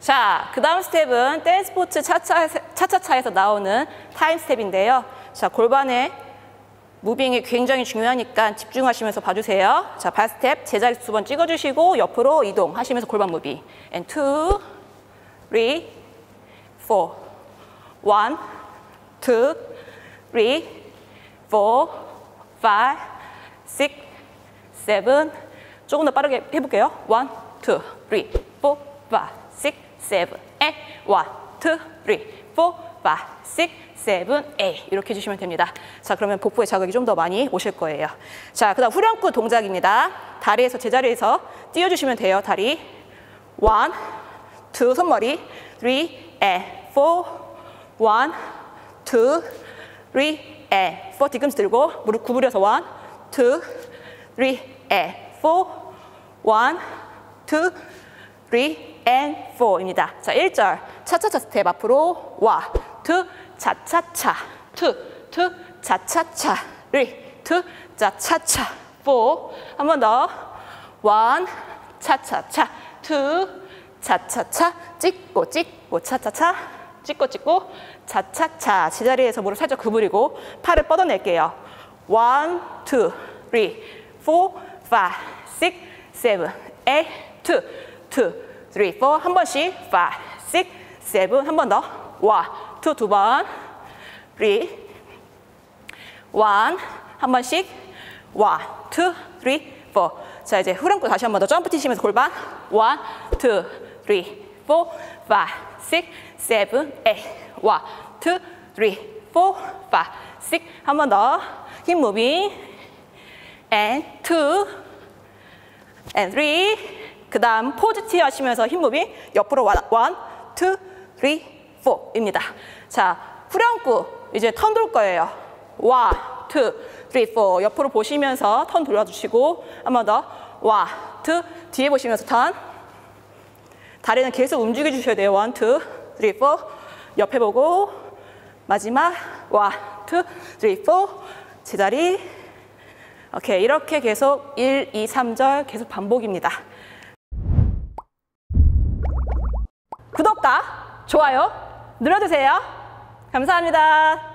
자, 그 다음 스텝은 댄스포츠 차차차에서 나오는 타임 스텝인데요. 자, 골반의 무빙이 굉장히 중요하니까 집중하시면서 봐주세요. 자, 발 스텝 제자리 2번 찍어주시고 옆으로 이동하시면서 골반 무빙. And 2, 3, 4. 1, 2, 3, 4, 5, 6, 7. 조금 더 빠르게 해볼게요. 1, 2, 3, 4, 5, 6, 7, 8. 1, 2, 3, 4, 5, 6, 7, 8. 이렇게 해주시면 됩니다. 자, 그러면 복부에 자극이 좀 더 많이 오실 거예요. 자, 그 다음 후렴구 동작입니다. 다리에서 제자리에서 띄워주시면 돼요. 다리. 1, 2, 손머리. 3, and 4. 1, 2, 3, and 4. 뒤꿈치 들고 무릎 구부려서 1, 2, 3, and 4. 1, 2, 3, and 4입니다. 자, 1절 차차차 스텝 앞으로 1, 2, 차차차 2, 2, 차차차 3, 2, 차차차 4. 한 번 더 1, 차차차 2, 차차차 찍고 찍고 차차차 찍고 찍고 차차차. 제자리에서 무릎 살짝 구부리고 팔을 뻗어낼게요. 1, 2, 3, 4, 5, 6, 7, 8, 2, 2, 3, 4. 한 번씩 5, 6, 7. 한 번 더 1, 2, 두 번 3, 1. 한 번씩 1, 2, 3, 4. 자, 이제 후렴구 다시 한 번 더 점프 뛰시면서 골반 1, 2, 3, 4, 5, 6, 7, 8. 1, 2, 3, 4, 5, 6. 한 번 더 힙 무빙 and 2 and 3. 그 다음 포즈 티 하시면서 힙 무빙 옆으로 1, 2, 3, 4입니다. 자, 후렴구 이제 턴 돌 거예요. 1, 2, 3, 4. 옆으로 보시면서 턴 돌려주시고 한 번 더 1, 2. 뒤에 보시면서 턴. 다리는 계속 움직여 주셔야 돼요. 1, 2, 3, 4. 옆에 보고 마지막 1, 2, 3, 4. 제자리. 오케이, 이렇게 계속 1, 2, 3절 계속 반복입니다. 구독과 좋아요 눌러주세요. 감사합니다.